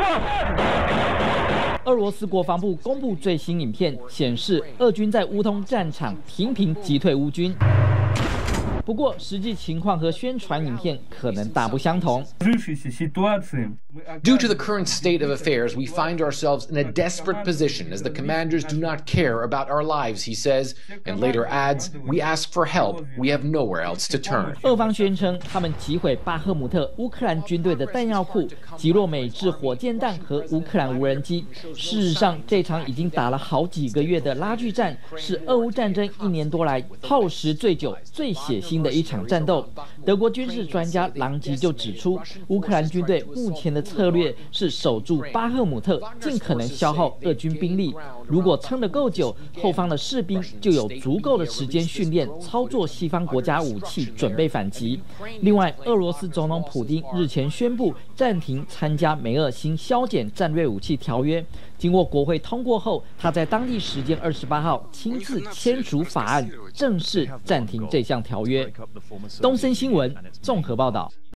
俄罗斯国防部公布最新影片，显示俄军在乌东战场频频击退乌军。不过，实际情况和宣传影片可能大不相同。 Due to the current state of affairs, we find ourselves in a desperate position as the commanders do not care about our lives, he says, and later adds, we ask for help, we have nowhere else to turn. 俄方宣称，他们击毁巴赫姆特乌克兰军队的弹药库，击落美制火箭弹和乌克兰无人机。事实上，这场已经打了好几个月的拉锯战，是俄乌战争1年多来耗时最久、最血腥的一场战斗。德国军事专家朗吉就指出，乌克兰军队目前的策略是守住巴赫姆特，尽可能消耗俄军兵力。如果撑得够久，后方的士兵就有足够的时间训练操作西方国家武器，准备反击。另外，俄罗斯总统普丁日前宣布暂停参加美俄新削减战略武器条约。经过国会通过后，他在当地时间28号亲自签署法案，正式暂停这项条约。东森新闻综合报道。